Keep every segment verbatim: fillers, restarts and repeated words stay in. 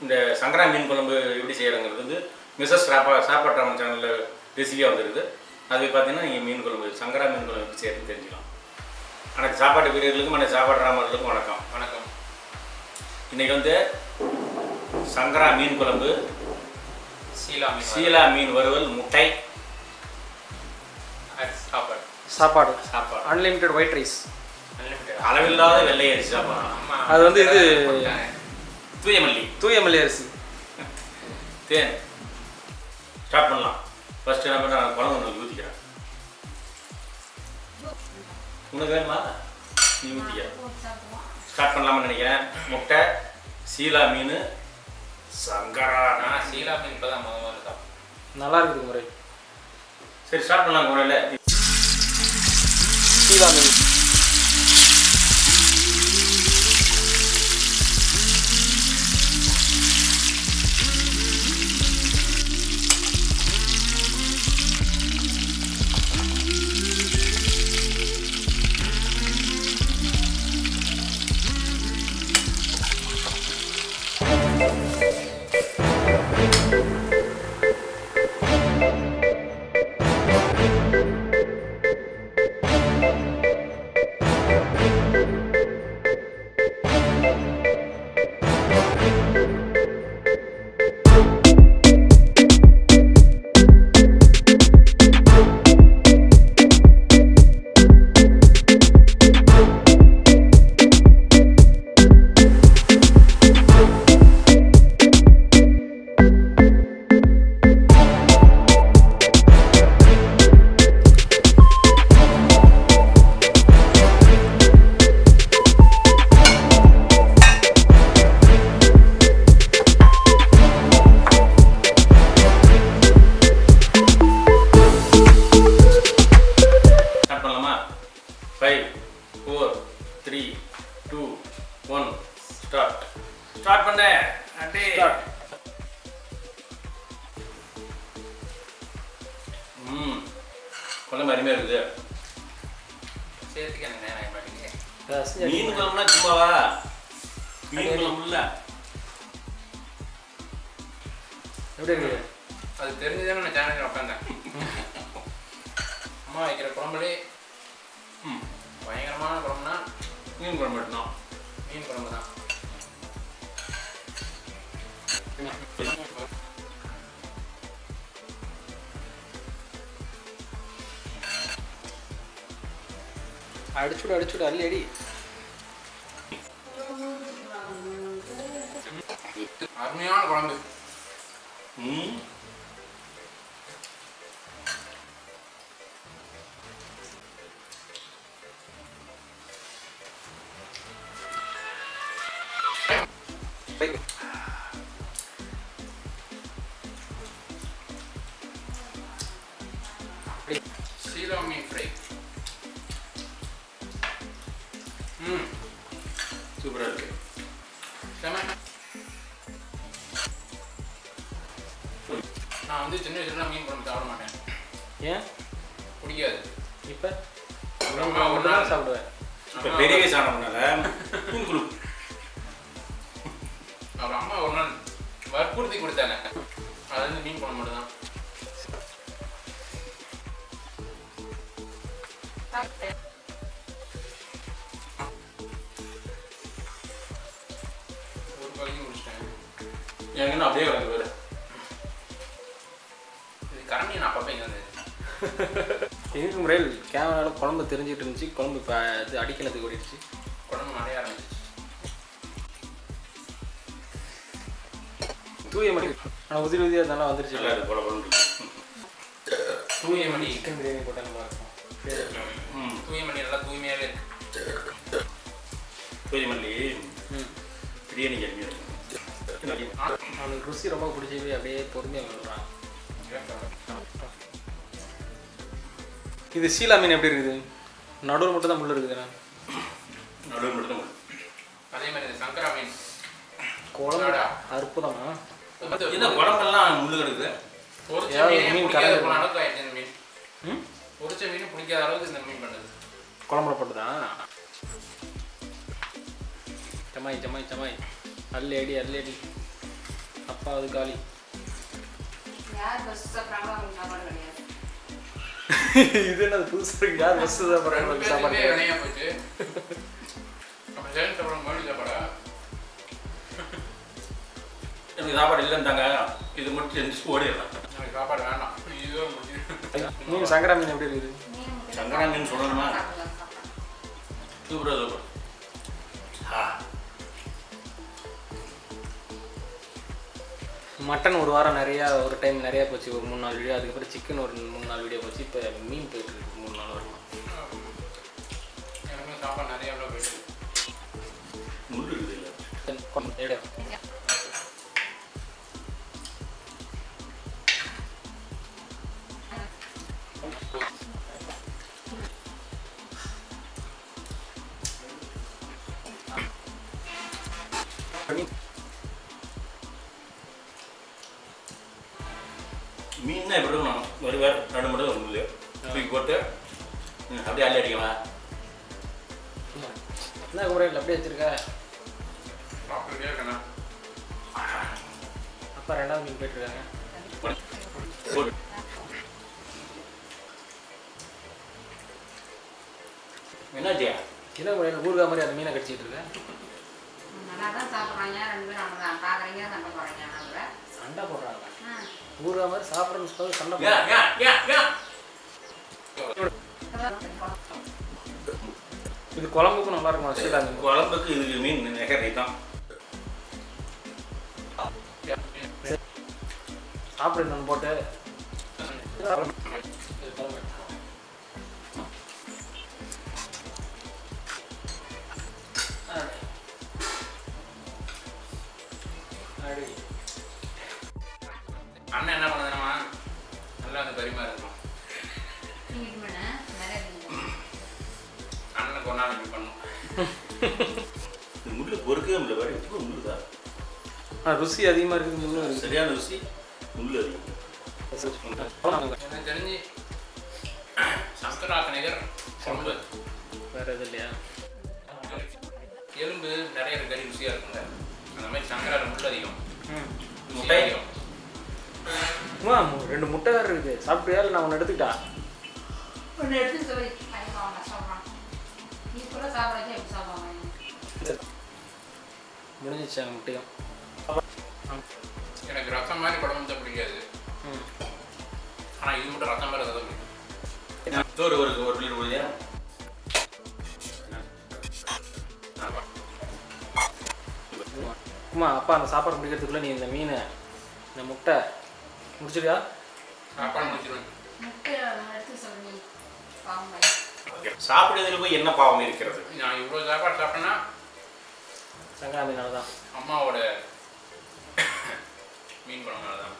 இந்த சங்கரா மீன் குழம்பு எப்படி செய்யறங்கிறது வந்து மிஸ்ஸஸ் சாப்பா சாப்பாட்டு ராமன் சேனலில் ரெசிபியாக வந்துருக்குது. அது பார்த்தீங்கன்னா நீங்கள் மீன் குழம்பு சங்கரா மீன் குழம்பு எப்படி செய்யறதுன்னு தெரிஞ்சுக்கலாம். எனக்கு சாப்பாட்டு பிரியர்களுக்கும் எனக்கு சாப்பாட்டு ராமர்களுக்கும் வணக்கம். வணக்கம். இன்றைக்கி வந்து சங்கரா மீன் குழம்பு, சீலா மீன் சீலா மீன் வறுவல், முட்டை, சாப்பாடு சாப்பாடு சாப்பாடு அன்லிமிட்டெட் ஒயிட் ரைஸ், அன்லிமிட்டெட் அளவில்லாத வெள்ளை அரிசி சாப்பாடு. அது வந்து இது தூயமல்லி தூயமல்லி அரிசி. தேன். ஸ்டார்ட் பண்ணலாம். ஃபர்ஸ்ட் என்ன பண்ண குழம்பு ஒன்று ஊற்றிக்கிறேன். உனக்கு வேணுமா? நீ ஊற்றிக்க. ஸ்டார்ட் பண்ணலாம்னு நினைக்கிறேன். முட்டை, சீலா மீன், சங்கரா. நான் சீலா மீன் இப்போ தான் முதல்ல தான் நல்லா இருக்குது முறை. சரி ஸ்டார்ட் பண்ணலாம். முறையில் சீலா மீன் ஸ்டார்ட் பண்ண அடே ம் குழம்பு அருமையாக இருக்குது. சேர்த்துக்க எனக்கு நேரம் மாட்டேங்க. மீன் குழம்புனா சும்மாவா? மீன் குழம்பு இல்லை எப்படி இருக்குது? அது தெரிஞ்சுதானே நான் சேனலில் உட்காந்தேன். அம்மா வைக்கிற குழம்புலே ம் பயங்கரமான குழம்புனா மீன் குழம்பு மட்டும்தான். மீன் குழம்பு தான். அடிச்சுடு அடிச்சுடு அள்ளி அடி. அருமையான குழம்பு. ம் சீலா மீன் ஃப்ரை. ம் சூப்பராக இருக்கு. நான் வந்து சின்ன வயசுல மீன் குழம்பு சாப்பிட மாட்டேன். ஏன் பிடிக்காது? இப்போ அம்மா ஒரு நாள் சாப்பிடுவேன். இப்போ பெரிய வயசு ஆனதுனால மீன் குழம்பு. அப்புறம் அம்மா ஒரு நாள் வற்புறுத்தி கொடுத்தாங்க. அது வந்து மீன் குழம்பு மட்டும் தான். ஒரு பகுதி முடிச்சிட்டேன். எங்கன்னா அப்படியே கிடக்கு வேறு. இது கரண்டி நான் அப்பப்போ இங்கே வந்தது. எங்களுக்கு முறையில் கேமராவில் குழம்பு தெரிஞ்சிட்டு இருந்துச்சு. குழம்பு இப்போ இது அடிக்கிறதுக்கு ஓடிடுச்சு. குழம்பு நிறைய ஆரம்பிச்சிச்சு. தூயமல்லி ஆனால் உதிரி உதிரியாக நல்லா வந்துருச்சு. நல்லா இது போல குழம்பு. தூயமல்லி சிக்கன் பிரியாணி போட்டால் நல்லா இருக்கும். ம் தூயமல்லி நல்லா தூய்மையாகவே இருக்கு. தூயமல்லி ம் பிரியாணி கம்மியாக இருக்கும். அவனுக்கு ருசி ரொம்ப பிடிச்சி அப்படியே பொறுமையாக வந்துடுறான். இது சீலா மீன் எப்படி இருக்குது? நடுவில் மட்டும் தான் முள்ளு இருக்குதுண்ணா. நடுவில் மட்டும் தான். அதே மாதிரி சங்கரா மீன் குழம்பு அற்புதமா. இந்த குழம்பெல்லாம் முள்ளு கிடக்குது. மீன் கரையாத அளவுக்கு ஆயிடுச்சு இந்த மீன். ம் பொரிச்ச மீன் பிடிக்காத அளவுக்கு இந்த மீன் பண்ணுது. குழம்புல போட்டுதான். ஜமாய் ஜமாய் ஜமாய் அள்ளி அடி அள்ளி அடி. அது காலி. யார் பஸ் சாப்பிட்றாங்களோ அவங்க சாப்பாடு கிடையாது. இது என்னது புதுசு இருக்கு? யார் பஸ் சாப்பிட்றாங்க சாப்பாடு வினையா போச்சு. அப்போ ஜெயன் சாப்பிட்றாங்க மறுபடியும் சாப்பாடா? எனக்கு சாப்பாடு இல்லைன்ட்டாங்க. இது மட்டும் எந்திரிச்சு ஓடிடலாம். எனக்கு சாப்பாடு வேண்டாம். இதுவே முடிச்சு. மீன் சங்கரா மீன் எப்படி இருக்குது? சங்கரா மீன் சொல்லணுமா? சூப்பராக சூப்பர். ஆ மட்டன் ஒரு வாரம் நிறையா ஒரு டைம் நிறையா போச்சு, ஒரு மூணு நாலு வீடியோ. அதுக்கப்புறம் சிக்கன் ஒரு மூணு நாலு வீடியோ போச்சு. இப்போ மீன் போயிட்டு இருக்கு மூணு நாலு வருமா. எனக்கு சாப்பாடு நிறையா எவ்வளோ போயிட்டு முள் இருக்குது இல்லை மீன்னா எப்படி இருக்கணும்? ஒரு வேறு ரெண்டு மட்டும் ஒரு முள் தூக்கி போட்டு அப்படியே அள்ளி அடிக்கலாம். என்ன குமரேல் அப்படியே வச்சிருக்க? சாப்பிட்டுட்டே இருக்கேண்ணா. அப்பா ரெண்டாவது மீன் போயிட்டுருக்காங்க. என்னாச்சியா? என்ன குமரேல் ஊறுகாய் மாதிரி அந்த மீனை கடிச்சிட்டு இருக்கேன். நல்லா தான் சாப்பிட்றாங்க ரெண்டு பேரும். அவங்க தான் பார்க்குறீங்க சண்டை போடுறீங்க. அவங்க சண்டை போடுறாங்க. ஊறுகாய் மாதிரி சாப்பிட்றன்னு சொல்லி சண்டை யா யா யா யா இது குழம்புக்கும் நல்லா இருக்கும். ஷீலா மீன் குழம்புக்கு இதுக்கு மீன் நெகரை தான். சாப்பிடணும் போட்டு அண்ணன் என்ன பண்ணுதுமா நல்லா அந்த பரிமாறி இருக்கும். நீங்கள் பண்ண நிறைய அண்ணனுக்கு ஒன்றா இப்படி பண்ணும். இந்த முள்ளு பொறுக்கவே முடியல. வேறு எவ்வளோ முள்ளு தான். ஆ ருசி அதிகமாக இருக்குது. முன்னும் இருக்குது. சரியான ருசி முள்ளு அதிகம். எனக்கு தெரிஞ்சு சங்கரா கணிகர் குழம்பு வேறு எதுவும் இல்லையா? எலும்பு நிறைய கறி ருசியாக இருக்குங்க. அந்த மாதிரி சங்கராவில் முள் அதிகம். முட்டை அதிகம். அம்மா ரெண்டு முட்டை வேறு இருக்குது. சாப்பிட்டியா இல்லை நான் ஒன்று எடுத்துக்கிட்டா? ஒன்று எடுத்து சொல்லி டைம் அவங்க சொல்கிறான். நீ கூட சாப்பிட்றதுக்கு எப்படி சாப்பிடுவாங்க? முடிஞ்சிச்சு அந்த முட்டையும். எனக்கு ரசம் மாதிரி குழம்பு தான் பிடிக்காது. ம் ஆனால் இது மட்டும் ரசம் மாதிரி தான் பிடிக்கும். சோறு ஒரு ஒரு லிட்டர் போதியா? அம்மா அப்பா அந்த சாப்பாடு பிடிக்கிறதுக்குள்ளே நீ இந்த மீன் இந்த முட்டை முடிச்சிருக்கா? சாப்பாடு முடிச்சிருவேன். முட்டை எடுத்து சொல்லி பாவம். சாப்பிடுறதுல போய் என்ன பாவம் இருக்கிறது? நான் இவ்வளோ சாப்பாடு சாப்பிட்டேன்னா சங்கரா மீனால தான். அம்மாவோட மீன் குழம்புனால தான்.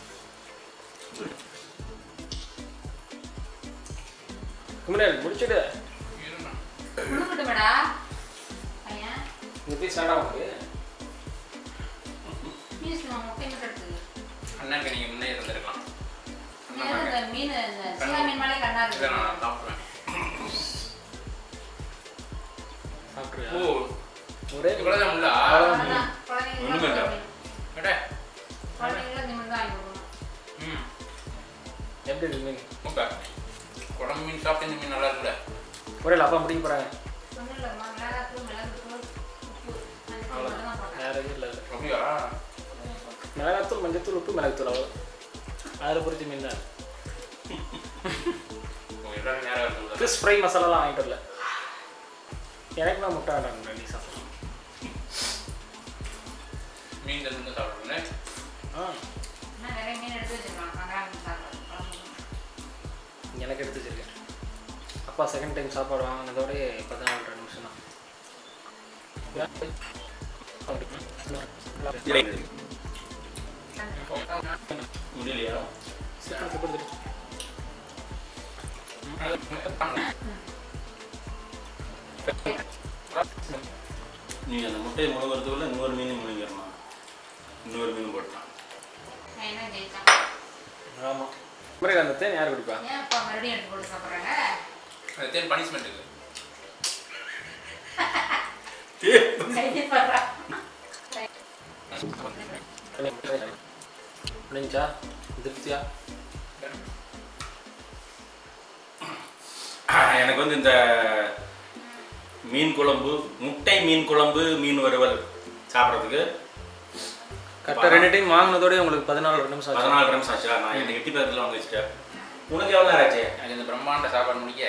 குமரேல் முடிச்சுடு. இருந்தான் கொடுக்கட்டும் மேடா பையன். இந்த பீஸ் வேண்டாம் உனக்கு? பீஸ் நான் முட்டை மட்டும் எடுத்துக்கு. அண்ணனுக்கு நீங்கள் முன்னே இருந்திருக்கலாம். ஏன்னா இந்த மீன் இந்த சீலா மீன் மேலே கண்ணா இதை இருக்கு. நான் சாப்பிடுவேன். சாப்பிட்ருக்கா? ஓ ஒரே இவ்வளோதான் முள்ளா? அவ்வளோதான். குழந்தைங்களுக்கு ஒண்ணுமே இல்ல. அடே குழந்தைங்களுக்கு நிமிடம் தான் வாங்கி கொடுக்கணும். ம் எப்படி இருக்கு மீன்? ஓகே. குழம்பு மீன் சாப்பிட்டு இந்த மீன் நல்லா இருக்குல்ல? குமரேல் அப்பா முடிக்க போகிறாங்க. ஒன்றும் இல்லைம்மா. மிளகாத்தூள் மிளகுத்தூள் உப்பு மஞ்சள் மட்டும் தான் போட்டேன். வேறு எதுவும் இல்லை. அப்படியா? மிளகாத்தூள் மஞ்சத்தூள் உப்பு மிளகுத்தூள் அவ்வளோ. அதில் பொரிச்ச மீன் தான். உங்கள் எல்லாரும் நேராக இருக்குது. ஃபிஷ் ஃப்ரை மசாலாலாம் வாங்கிட்டு வரல. எனக்கு நான் முட்டை வேண்டாங்க. நீ சாப்பிடலாம். மீன் தந்து சாப்பிடுவேன். ஆ இன்னும் நிறைய மீன் எடுத்து வச்சிருக்காங்க. சங்கரா மீன் சாப்பிட்றது குழம்பு. எனக்கு எடுத்து வச்சிருக்கேன். அப்பா செகண்ட் டைம் சாப்பாடு வாங்கினதோட பதினாலு நிமிஷம் தான். முடியலையா? சீக்கிரம் கொடுத்துட்டு நீங்கள் அந்த முட்டையை முழுகிறதுக்குள்ள இன்னொரு மீன் முழுங்கிடணும். இன்னொரு மீன் போட்டான். நான் என்ன ஜெயிச்சேன்? ஆமாம். முறை அந்த தேன் யார் குடிப்பா? ஏன் அப்பா மறுபடியும் எடுத்து போட்டு சாப்பிட்றாங்க? அது தேன் பனிஷ்மெண்ட் இருக்குது. கையை படுறா. இல்லை முடிஞ்சா திருப்தியா? எனக்கு வந்து இந்த மீன் குழம்பு, முட்டை மீன் குழம்பு, மீன் வறுவல் சாப்பிட்றதுக்கு கரெக்டாக ரெண்டு டைம் வாங்கினதோடய உங்களுக்கு பதினாலு நிமிஷம் ஆச்சு. பதினாலு நிமிஷம் ஆச்சா? நான் எனக்கு எட்டி பக்கத்தில் வாங்க வச்சுட்டேன். உனக்கு எவ்வளோ நேரம் ஆச்சு? எனக்கு இந்த பிரம்மாண்ட சாப்பாடு முடிக்க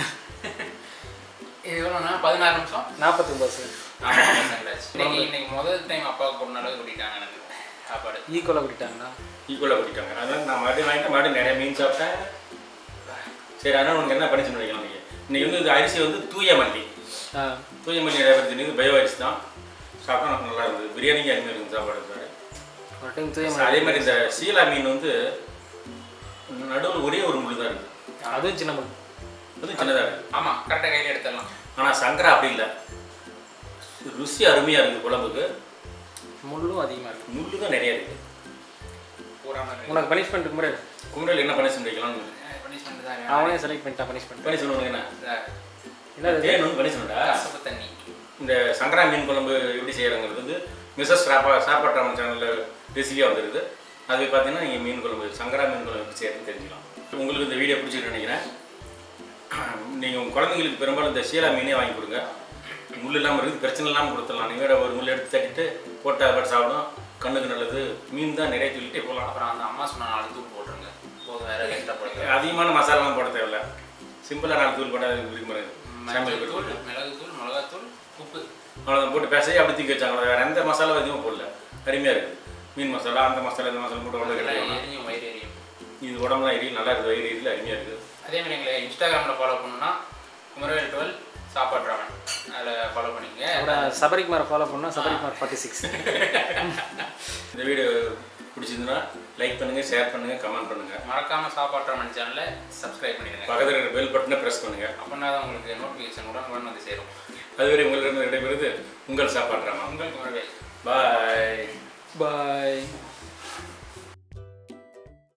எவ்வளோண்ணா? பதினாறு நிமிஷம் நாற்பத்தி ஒம்பது சார். இன்னைக்கு இன்னைக்கு முதல் டைம் அப்பாவுக்கு ஒரு அளவு கூட்டிட்டாங்க எனக்கு சாப்பாடு. ஈக்குவலாக கூட்டிட்டாங்களா? ஈக்குவலாக கூட்டிட்டாங்க. அதனால் நான் மறுபடியும் வாங்கிட்டு மறுபடியும் நிறைய மீன் சாப்பிட்டேன். சரி, அதனால் உனக்கு என்ன பண்ணிச்சுன்னு வைக்கலாம். நீங்கள் இன்றைக்கி வந்து இது அரிசி வந்து தூயமல்லி. ஆ, தூயமல்லி நிறைய பேர் தெரியுது. பயோ அரிசி தான். சாப்பிட்டா நமக்கு நல்லா இருந்தது. பிரியாணிக்கு அங்கே இருக்குது சாப்பாடு சார். ஒரு டைம் தூய அதே மாதிரி இந்த சீலா மீன் வந்து நடுவில் ஒரே ஒரு முள் தான் இருக்குது. அதுவும் சின்ன முள், அதுவும் சின்னதாக இருக்குது. ஆமாம், கரெக்டாக கையில் எடுத்துடலாம். ஆனால் சங்கரா அப்படி இல்லை. ருசி அருமையாக இருக்குது. குழம்புக்கு முள்ளும் அதிகமாக இருக்குது. முள்ளு தான் நிறையா இருக்குது. உனக்கு பனிஷ்மெண்ட் முறை குமரல் என்ன பனிஷ்மெண்ட் வைக்கலாம்னு பனிஷ்மெண்ட் தான். அவனே செலக்ட் பண்ணிட்டான் பனிஷ்மெண்ட். பனிஷ்மெண்ட் என்ன? என்ன தேன் வந்து பனிஷ்மெண்ட்டா? கசப்பு தண்ணி. இந்த சங்கரா மீன் குழம்பு எப்படி செய்யறங்கிறது வந்து மிஸ்ஸஸ் ராப்பா சாப்பாடு ராமன் சேனலில் ரெசிபியாக வந்துருக்குது. அது பார்த்தீங்கன்னா நீங்கள் மீன் குழம்பு சங்கரா மீன் குழம்பு எப்படி செய்யறதுன்னு தெரிஞ்சுக்கலாம். உங்களுக்கு இந்த வீடியோ பிடிச்சிட்டு நினைக்கிறேன். நீங்கள் உங்கள் குழந்தைங்களுக்கு பெரும்பாலும் இந்த ஷீலா மீனே வாங்கி கொடுங்க. முள் இல்லாமல் இருக்குது, பிரச்சனை இல்லாமல் கொடுத்துடலாம். நீங்கள் ஒரு முள் எடுத்து தட்டிட்டு போட்டு அதை பாட்டு சாப்பிடும். கண்ணுக்கு நல்லது. மீன் தான் நிறைய சொல்லிட்டே போகலாம். அப்புறம் அந்த அம்மா சொன்ன நாலு தூள் போட்டுருங்க. போதும், வேறு எக்ஸ்ட்ரா போடுங்க. அதிகமான மசாலாலாம் போட தேவையில்ல. சிம்பிளாக நாலு தூள் போட்டால் விரும்புறது. மிளகு தூள், மிளகு தூள், மிளகாத்தூள், உப்பு, அவ்வளோதான் போட்டு பேசி அப்படி தூக்கி வச்சாங்க. வேறு எந்த மசாலா எதுவும் போடல. அருமையாக இருக்குது. மீன் மசாலா, அந்த மசாலா, இந்த மசாலா போட்டு உடம்பு கிடையாது. எரியும், வயிறு எரியும். இது உடம்புலாம் எரியும், நல்லா இருக்குது. வயிறு எரியில் அருமையாக இருக்குது. அதே மாதிரி எங்களை இன்ஸ்டாகிராமில் ஃபாலோ பண்ணணும்னா குமரவேல் டுவெல் சாப்பாடு ராமன் அதில் ஃபாலோ பண்ணிங்க. அப்புறம் சபரிக்குமார் ஃபாலோ பண்ணால் சபரிக்குமார் ஃபார்ட்டி சிக்ஸ். இந்த வீடியோ பிடிச்சிருந்துன்னா லைக் பண்ணுங்கள், ஷேர் பண்ணுங்கள், கமெண்ட் பண்ணுங்கள். மறக்காமல் சாப்பாடு ராமன் சேனலை சப்ஸ்கிரைப் பண்ணிடுங்க. பக்கத்தில் இருக்கிற பெல் பட்டனை ப்ரெஸ் பண்ணுங்கள். அப்படின்னா தான் உங்களுக்கு நோட்டிஃபிகேஷன் உடன் உடன் வந்து சேரும். அதுவரை உங்களிடம் விடைபெறுது உங்கள் சாப்பாடு ராமன். உங்கள் குமரவேல். பாய் பாய்.